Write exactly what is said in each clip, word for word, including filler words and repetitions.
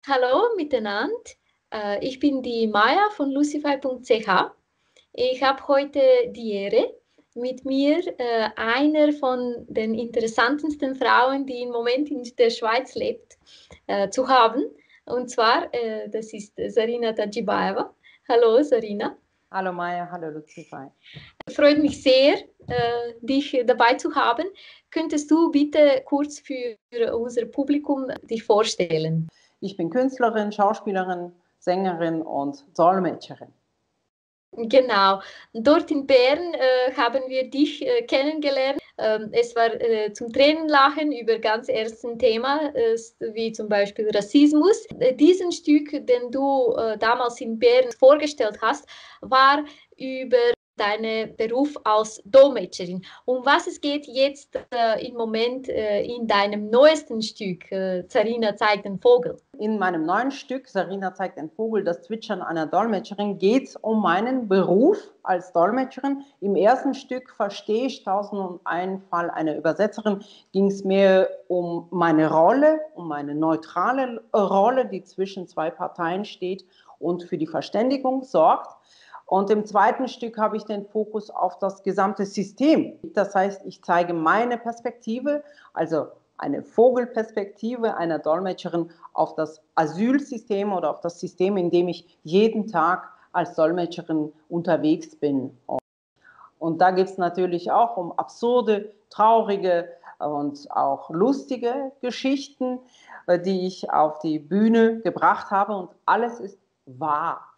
Hallo miteinander. Äh, ich bin die Maya von lucify punkt c h. Ich habe heute die Ehre, mit mir äh, einer von den interessantesten Frauen, die im Moment in der Schweiz lebt, äh, zu haben. Und zwar, äh, das ist Zarina Tadjibaeva. Hallo Zarina. Hallo Maya, hallo Lucify. Freut mich sehr, äh, dich dabei zu haben. Könntest du bitte kurz für unser Publikum dich vorstellen? Ich bin Künstlerin, Schauspielerin, Sängerin und Dolmetscherin. Genau. Dort in Bern äh, haben wir dich äh, kennengelernt. Ähm, es war äh, zum Tränenlachen über ganz ersten Thema, äh, wie zum Beispiel Rassismus. Äh, diesen Stück, den du äh, damals in Bern vorgestellt hast, war über deinen Beruf als Dolmetscherin. Um was es geht jetzt äh, im Moment äh, in deinem neuesten Stück, äh, Zarina zeigt den Vogel? In meinem neuen Stück, Zarina zeigt den Vogel, das Zwitschern einer Dolmetscherin, geht es um meinen Beruf als Dolmetscherin. Im ersten Stück Verstehe ich tausendundeinen Fall einer Übersetzerin, ging es mir um meine Rolle, um meine neutrale Rolle, die zwischen zwei Parteien steht und für die Verständigung sorgt. Und im zweiten Stück habe ich den Fokus auf das gesamte System. Das heißt, ich zeige meine Perspektive, also eine Vogelperspektive einer Dolmetscherin auf das Asylsystem oder auf das System, in dem ich jeden Tag als Dolmetscherin unterwegs bin. Und da geht es natürlich auch um absurde, traurige und auch lustige Geschichten, die ich auf die Bühne gebracht habe. Und alles ist wahr.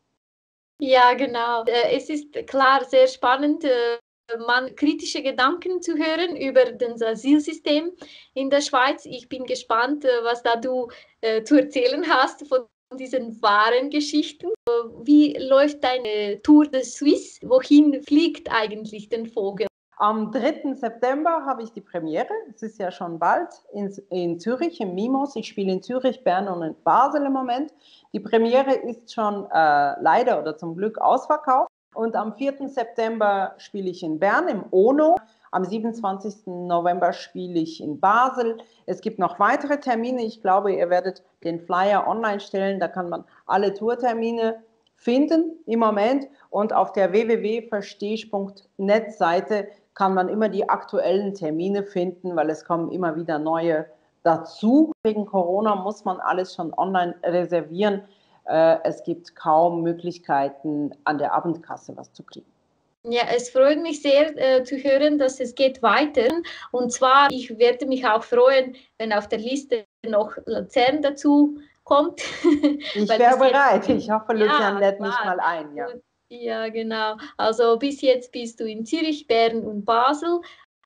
Ja, genau. Äh, Es ist klar sehr spannend, äh, man kritische Gedanken zu hören über das Asylsystem in der Schweiz. Ich bin gespannt, äh, was da du äh, zu erzählen hast von diesen wahren Geschichten. Äh, Wie läuft deine Tour de Suisse? Wohin fliegt eigentlich den Vogel? Am dritten September habe ich die Premiere, es ist ja schon bald, in, in Zürich, im Mimos. Ich spiele in Zürich, Bern und in Basel im Moment. Die Premiere ist schon äh, leider oder zum Glück ausverkauft. Und am vierten September spiele ich in Bern im Ono. Am siebenundzwanzigsten November spiele ich in Basel. Es gibt noch weitere Termine. Ich glaube, ihr werdet den Flyer online stellen. Da kann man alle Tourtermine finden im Moment. Und auf der w w w punkt verstehich punkt net Seite kann man immer die aktuellen Termine finden, weil es kommen immer wieder neue dazu. Wegen Corona muss man alles schon online reservieren. Es gibt kaum Möglichkeiten, an der Abendkasse was zu kriegen. Ja, es freut mich sehr äh, zu hören, dass es geht weiter. Und zwar, ich werde mich auch freuen, wenn auf der Liste noch Luzern dazu kommt. Ich Weil wäre bis bereit. jetzt, Ich hoffe, Luzern ja, lädt mich klar. mal ein. Ja. Ja, genau. Also bis jetzt bist du in Zürich, Bern und Basel.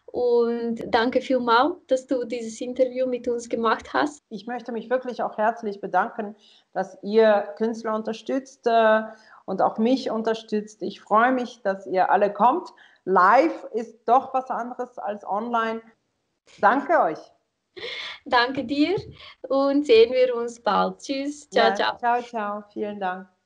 Und danke vielmals, dass du dieses Interview mit uns gemacht hast. Ich möchte mich wirklich auch herzlich bedanken, dass ihr Künstler unterstützt äh, und auch mich unterstützt. Ich freue mich, dass ihr alle kommt. Live ist doch was anderes als online. Danke euch. Danke dir und sehen wir uns bald. Tschüss, ciao, Ja, ciao. ciao, ciao. Vielen Dank.